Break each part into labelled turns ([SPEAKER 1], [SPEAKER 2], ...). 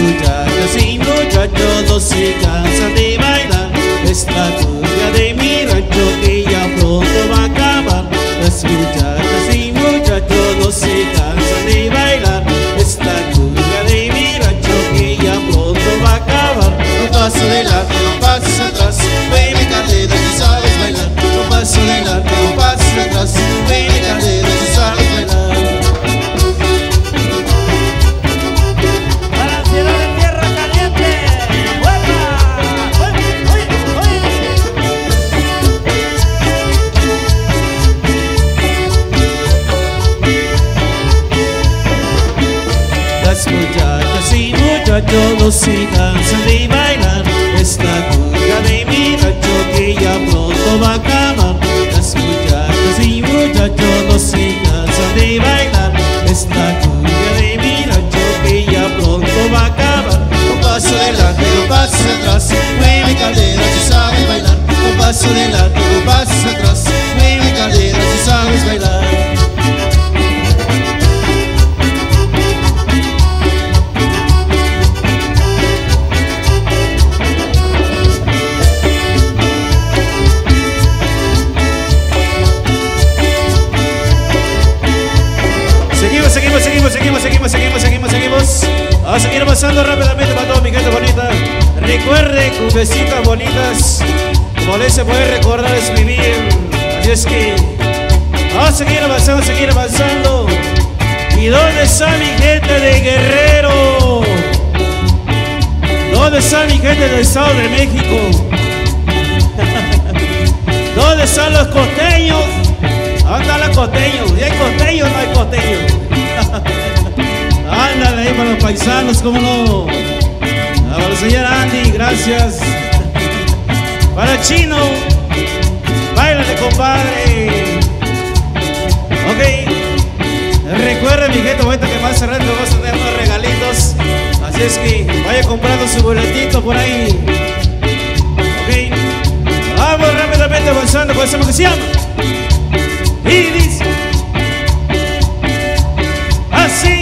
[SPEAKER 1] muchachas y muchachos no se cansan de bailar esta cumbia de mi rancho que ya pronto va a acabar. Las muchachas y muchachos no se cansan de bailar esta cumbia de mi rancho que ya pronto va a acabar.
[SPEAKER 2] Un paso adelante, un paso atrás, baby Caldera, si sabes bailar. Un paso adelante, un paso atrás, baby Caldera, si sabes bailar.
[SPEAKER 3] Para la ciudad de Tierra Caliente, ¡huepa!
[SPEAKER 1] Las muchachas y muchachos no se cansan de bailar esta cumbia de mi rancho que ya pronto va a acabar. Las muchachas y muchachos no se cansan de bailar esta cumbia de mi rancho que ya pronto va a acabar.
[SPEAKER 2] Un paso adelante, un paso atrás, baby Caldera, si sabes bailar. Un paso adelante, un paso atrás, baby Caldera, si sabes bailar.
[SPEAKER 1] Seguimos. Vamos a seguir avanzando rápidamente para toda mi gente bonita. Recuerde, cumbecitas bonitas, como les se puede recordar es vivir. Así es que vamos a seguir avanzando. ¿Y dónde está mi gente de Guerrero? ¿Dónde está mi gente del Estado de México? ¿Dónde están los costeños? ¿Dónde están los costeños? ¿Y hay costeños o no hay costeños? Ándale ahí para los paisanos, cómo no. Para la señora Andy, gracias. Para el Chino, báilale compadre. Ok. Recuerden mi gente bonita que más cerrando vamos a tener unos regalitos. Así es que vaya comprando su boletito por ahí. Ok. Vamos rápidamente avanzando con esa canción. Y dice así.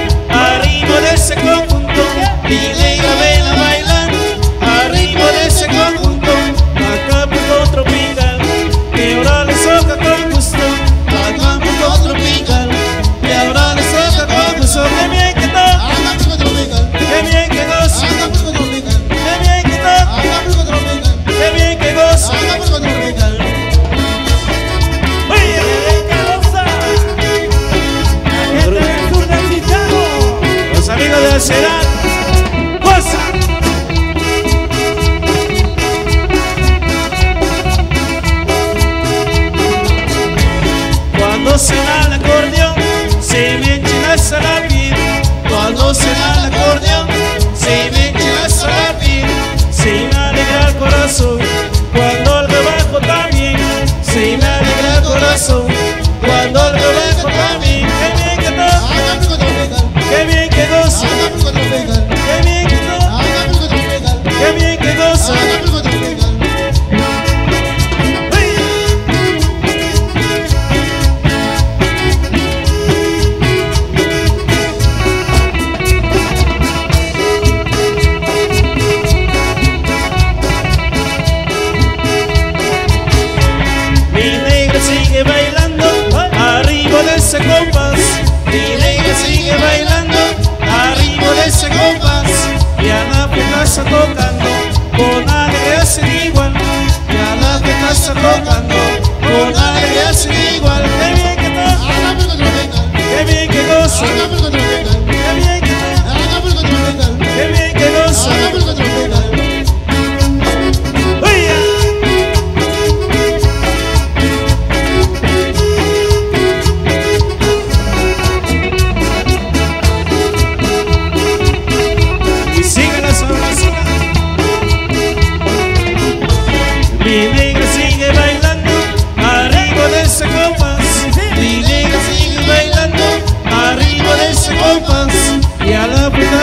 [SPEAKER 2] Mi negra ven a bailar, al ritmo de ese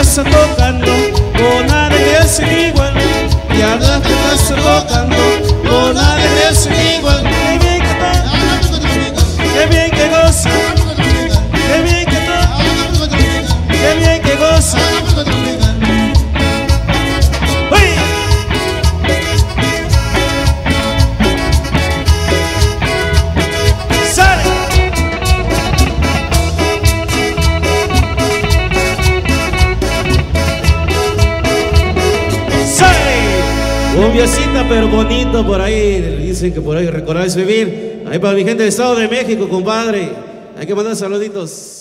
[SPEAKER 1] casa tocando, con alegría sin igual.
[SPEAKER 2] Y andas de casa tocando, con alegría sin igual.
[SPEAKER 1] Qué bien que toca, qué bien que goza, qué bien que toca, qué bien que goza. ¡Uy! ¡Sale! Cumbiacita pero bonito por ahí, dicen que por ahí recordar es vivir. Ahí para mi gente del Estado de México, compadre. Hay que mandar saluditos.